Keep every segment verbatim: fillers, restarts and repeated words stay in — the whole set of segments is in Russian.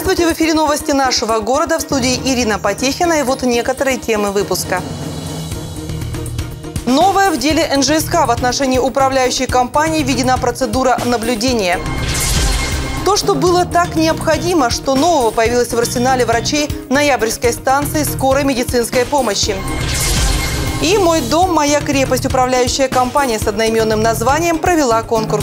Здравствуйте! В эфире новости нашего города. В студии Ирина Потехина. И вот некоторые темы выпуска. Новое в деле эн жэ эс ка. В отношении управляющей компании введена процедура наблюдения. То, что было так необходимо, что нового появилось в арсенале врачей Ноябрьской станции скорой медицинской помощи. И «Мой дом, моя крепость». Управляющая компания с одноименным названием провела конкурс.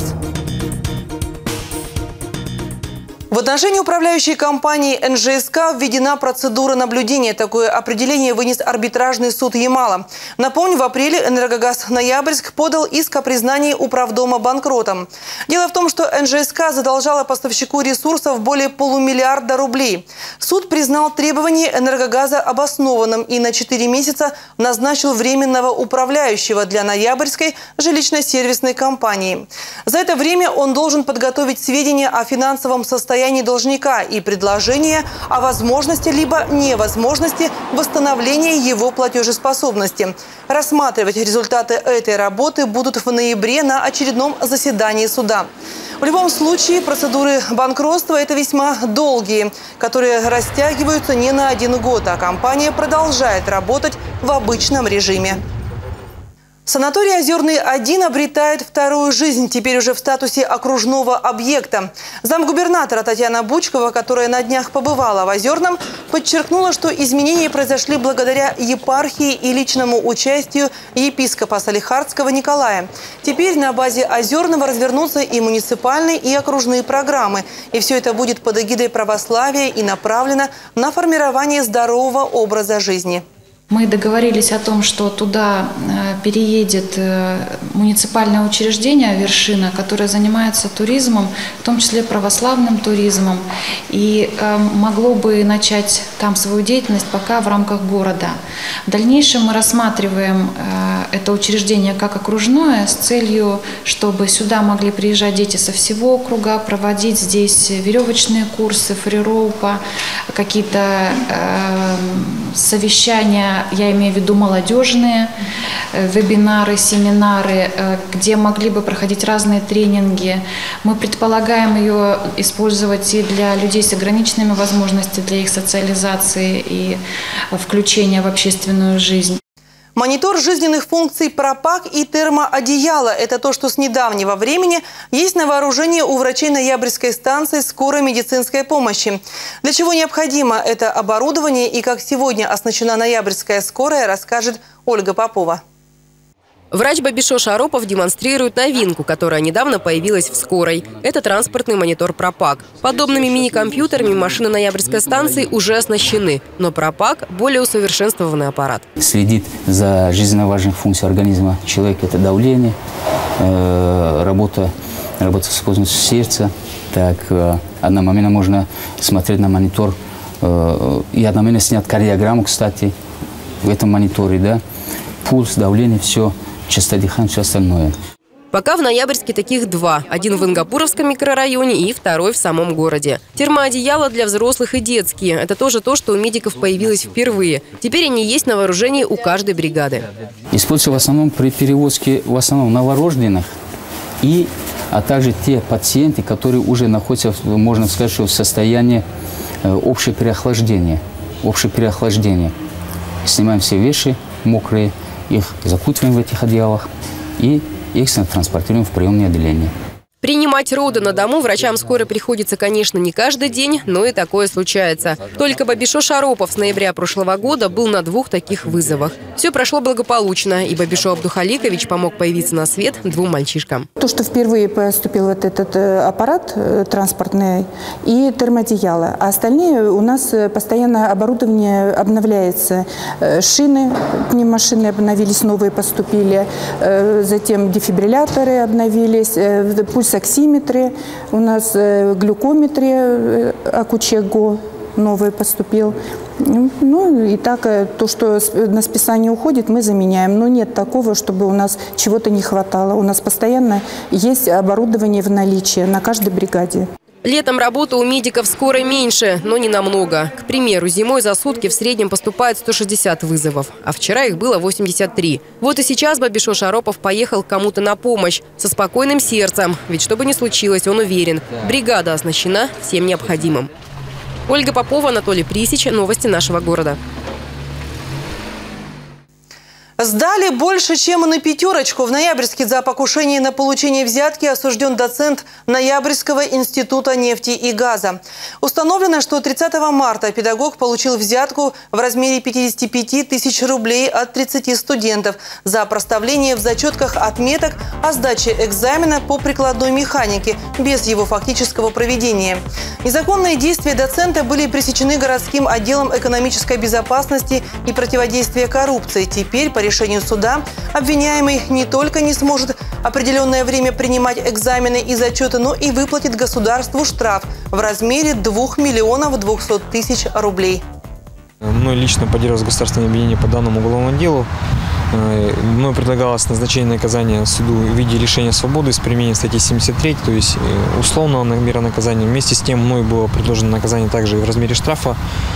В отношении управляющей компании эн жэ эс ка введена процедура наблюдения. Такое определение вынес арбитражный суд Ямала. Напомню, в апреле «Энергогаз Ноябрьск» подал иск о признании управдома банкротом. Дело в том, что эн жэ эс ка задолжала поставщику ресурсов более полумиллиарда рублей. Суд признал требование «Энергогаза» обоснованным и на четыре месяца назначил временного управляющего для Ноябрьской жилищно-сервисной компании. За это время он должен подготовить сведения о финансовом состоянии должника и предложение о возможности либо невозможности восстановления его платежеспособности. Рассматривать результаты этой работы будут в ноябре на очередном заседании суда. В любом случае, процедуры банкротства – это весьма долгие, которые растягиваются не на один год, а компания продолжает работать в обычном режиме. Санаторий «Озерный-один» обретает вторую жизнь, теперь уже в статусе окружного объекта. Замгубернатора Татьяна Бучкова, которая на днях побывала в Озерном, подчеркнула, что изменения произошли благодаря епархии и личному участию епископа Салихардского Николая. Теперь на базе Озерного развернутся и муниципальные, и окружные программы. И все это будет под эгидой православия и направлено на формирование здорового образа жизни. Мы договорились о том, что туда переедет муниципальное учреждение «Вершина», которое занимается туризмом, в том числе православным туризмом, и могло бы начать там свою деятельность пока в рамках города. В дальнейшем мы рассматриваем это учреждение как окружное с целью, чтобы сюда могли приезжать дети со всего округа, проводить здесь веревочные курсы, фрироупа, какие-то совещания, я имею в виду молодежные вебинары, семинары, где могли бы проходить разные тренинги. Мы предполагаем ее использовать и для людей с ограниченными возможностями, для их социализации и включения в общественную жизнь. Монитор жизненных функций «Пропак» и термоодеяло – это то, что с недавнего времени есть на вооружении у врачей Ноябрьской станции скорой медицинской помощи. Для чего необходимо это оборудование и как сегодня оснащена Ноябрьская скорая, расскажет Ольга Попова. Врач Бабишо Шаропов демонстрирует новинку, которая недавно появилась в скорой. Это транспортный монитор «Пропак». Подобными мини-компьютерами машины Ноябрьской станции уже оснащены, но «Пропак» – более усовершенствованный аппарат. Следит за жизненно важными функциями организма человека – это давление, э, работа, работоспособность сердца. Так, э, одновременно можно смотреть на монитор э, и одновременно снять кардиограмму, кстати, в этом мониторе, да, пульс, давление, все. Частота дыхания, все остальное. Пока в Ноябрьске таких два. Один в Ингапуровском микрорайоне и второй в самом городе. Термоодеяла для взрослых и детские. Это тоже то, что у медиков появилось впервые. Теперь они есть на вооружении у каждой бригады. Используются в основном при перевозке в основном новорожденных. И, а также те пациенты, которые уже находятся, можно сказать, что в состоянии общего переохлаждения. Общее переохлаждение. Снимаем все вещи мокрые, их закутываем в этих одеялах и экстренно транспортируем в приемное отделение. Принимать роды на дому врачам скорой приходится, конечно, не каждый день, но и такое случается. Только Бабишо Шаропов с ноября прошлого года был на двух таких вызовах. Все прошло благополучно, и Бабишо Абдухаликович помог появиться на свет двум мальчишкам. То, что впервые поступил вот этот аппарат транспортный и термоодеяло, а остальные у нас постоянно оборудование обновляется. Шины, пневмошины обновились, новые поступили, затем дефибрилляторы обновились, пульс оксиметры, у нас глюкометрия Акучего новый поступил. Ну и так, то, что на списание уходит, мы заменяем. Но нет такого, чтобы у нас чего-то не хватало. У нас постоянно есть оборудование в наличии на каждой бригаде. Летом работы у медиков скорой меньше, но не намного. К примеру, зимой за сутки в среднем поступает сто шестьдесят вызовов, а вчера их было восемьдесят три. Вот и сейчас Бабишо Шаропов поехал к кому-то на помощь со спокойным сердцем. Ведь что бы ни случилось, он уверен, бригада оснащена всем необходимым. Ольга Попова, Анатолий Присич. Новости нашего города. Сдали больше, чем на пятерочку. В Ноябрьске за покушение на получение взятки осужден доцент Ноябрьского института нефти и газа. Установлено, что тридцатого марта педагог получил взятку в размере пятидесяти пяти тысяч рублей от тридцати студентов за проставление в зачетках отметок о сдаче экзамена по прикладной механике без его фактического проведения. Незаконные действия доцента были пресечены городским отделом экономической безопасности и противодействия коррупции. Теперь по решению суда обвиняемый не только не сможет определенное время принимать экзамены и зачеты, но и выплатит государству штраф в размере двух миллионов двухсот тысяч рублей. Мной лично поддерживалось государственное обвинение по данному уголовному делу. Мной предлагалось назначение наказания суду в виде лишения свободы с применением статьи семьдесят три, то есть условного мера наказания. Вместе с тем мной было предложено наказание также в размере штрафа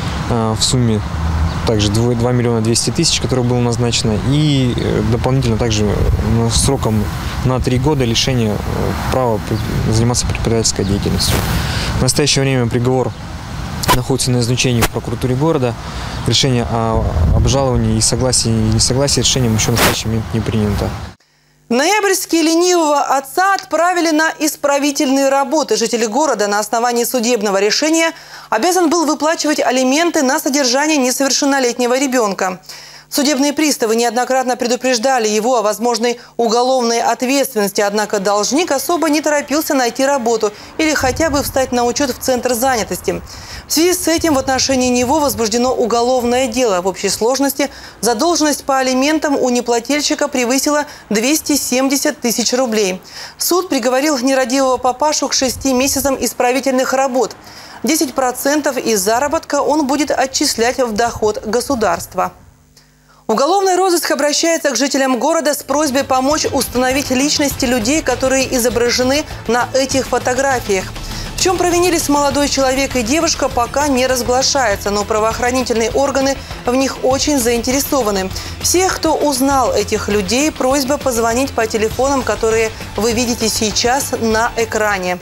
в сумме также два миллиона двести тысяч, которое было назначено, и дополнительно также сроком на три года лишения права заниматься преподавательской деятельностью. В настоящее время приговор находится на изучении в прокуратуре города. Решение о обжаловании и согласии и несогласии решением еще в настоящий момент не принято. В Ноябрьске ленивого отца отправили на исправительные работы. Жители города на основании судебного решения обязан был выплачивать алименты на содержание несовершеннолетнего ребенка. Судебные приставы неоднократно предупреждали его о возможной уголовной ответственности, однако должник особо не торопился найти работу или хотя бы встать на учет в Центр занятости. В связи с этим в отношении него возбуждено уголовное дело. В общей сложности задолженность по алиментам у неплательщика превысила двести семьдесят тысяч рублей. Суд приговорил нерадивого папашу к шести месяцам исправительных работ. десять процентов из заработка он будет отчислять в доход государства. Уголовный розыск обращается к жителям города с просьбой помочь установить личности людей, которые изображены на этих фотографиях. В чем провинились молодой человек и девушка, пока не разглашается, но правоохранительные органы в них очень заинтересованы. Всех, кто узнал этих людей, просьба позвонить по телефонам, которые вы видите сейчас на экране.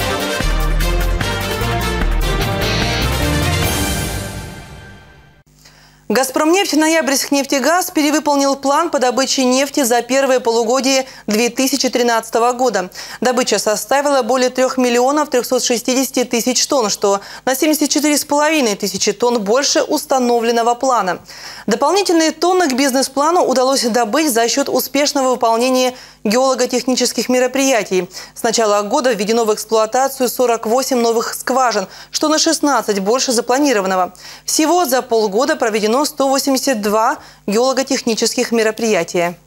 «Газпромнефть» «Ноябрьскнефтегаз» перевыполнил план по добыче нефти за первое полугодие две тысячи тринадцатого года. Добыча составила более трех миллионов трехсот шестидесяти тысяч тонн, что на семьдесят четыре с половиной тысячи тонн больше установленного плана. Дополнительные тонны к бизнес-плану удалось добыть за счет успешного выполнения геолого-технических мероприятий. С начала года введено в эксплуатацию сорок восемь новых скважин, что на шестнадцать больше запланированного. Всего за полгода проведено сто восемьдесят два геолого-технических мероприятия.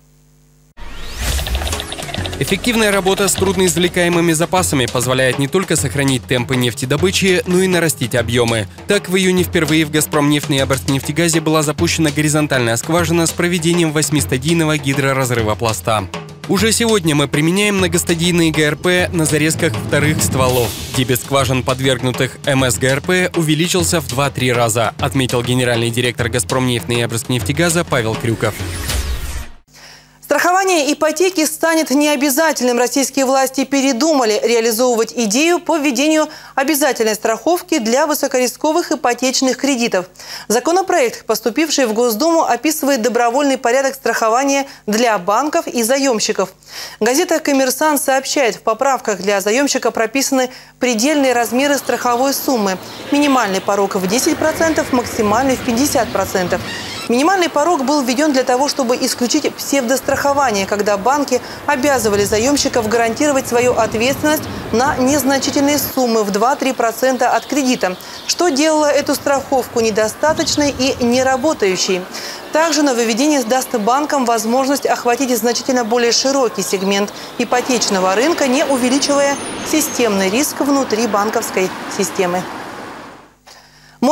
Эффективная работа с трудноизвлекаемыми запасами позволяет не только сохранить темпы нефтедобычи, но и нарастить объемы. Так, в июне впервые в «Газпромнефть» Ноябрьскнефтегазе была запущена горизонтальная скважина с проведением восьмистадийного гидроразрыва пласта. Уже сегодня мы применяем многостадийные ГРП на зарезках вторых стволов. Дебет скважин, подвергнутых эм эс гэ эр пэ, увеличился в два-три раза, отметил генеральный директор «Газпромнефть» Ноябрьскнефтегаза Павел Крюков. Страхование ипотеки станет необязательным. Российские власти передумали реализовывать идею по введению обязательной страховки для высокорисковых ипотечных кредитов. Законопроект, поступивший в Госдуму, описывает добровольный порядок страхования для банков и заемщиков. Газета «Коммерсант» сообщает, в поправках для заемщика прописаны предельные размеры страховой суммы. Минимальный порог в десять процентов, максимальный в пятьдесят процентов. Минимальный порог был введен для того, чтобы исключить псевдострахование, когда банки обязывали заемщиков гарантировать свою ответственность на незначительные суммы в два-три процента от кредита, что делало эту страховку недостаточной и неработающей. Также нововведение даст банкам возможность охватить значительно более широкий сегмент ипотечного рынка, не увеличивая системный риск внутри банковской системы. Мой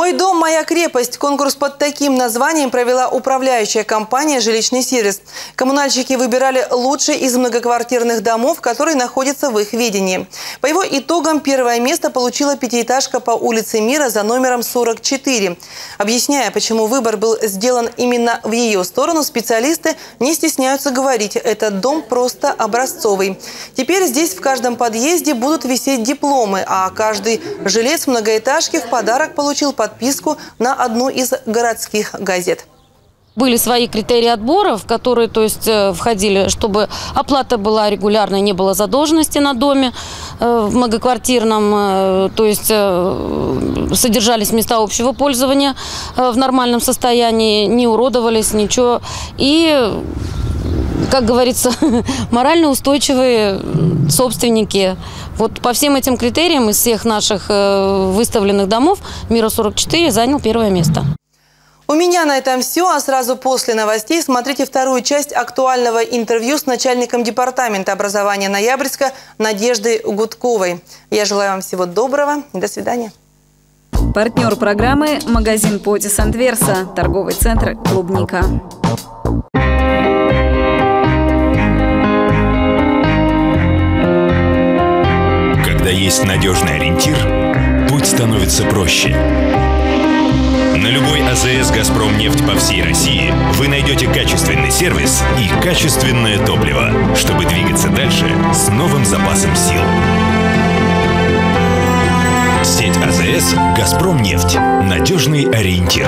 «Мой дом, моя крепость». Конкурс под таким названием провела управляющая компания «Жилищный сервис». Коммунальщики выбирали лучшие из многоквартирных домов, которые находятся в их ведении. По его итогам первое место получила пятиэтажка по улице Мира за номером сорок четыре. Объясняя, почему выбор был сделан именно в ее сторону, специалисты не стесняются говорить: этот дом просто образцовый. Теперь здесь в каждом подъезде будут висеть дипломы, а каждый жилец многоэтажки в подарок получил подписку на одну из городских газет. Были свои критерии отбора, в которые, то есть, входили, чтобы оплата была регулярной, не было задолженности на доме в многоквартирном, то есть содержались места общего пользования в нормальном состоянии, не уродовались, ничего. И, как говорится, морально устойчивые собственники. Вот по всем этим критериям из всех наших выставленных домов Мира сорок четыре занял первое место. У меня на этом все, а сразу после новостей смотрите вторую часть актуального интервью с начальником департамента образования Ноябрьска Надеждой Гудковой. Я желаю вам всего доброго и до свидания. Партнер программы – магазин Потис энд Верса, торговый центр «Клубника». Когда есть надежный ориентир, путь становится проще. На любой АЗС «Газпромнефть» по всей России вы найдете качественный сервис и качественное топливо, чтобы двигаться дальше с новым запасом сил. Сеть АЗС «Газпромнефть». Надежный ориентир.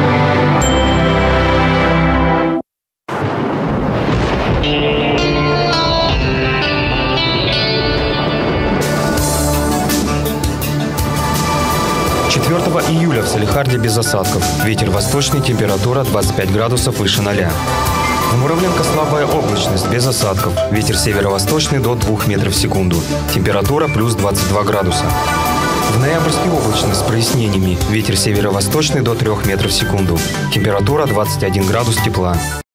четвёртого июля в Салехарде без осадков. Ветер восточный, температура двадцать пять градусов выше ноля. В Муравленко слабая облачность, без осадков. Ветер северо-восточный до двух метров в секунду. Температура плюс двадцать два градуса. В Ноябрьске облачно с прояснениями. Ветер северо-восточный до трёх метров в секунду. Температура двадцать один градус тепла.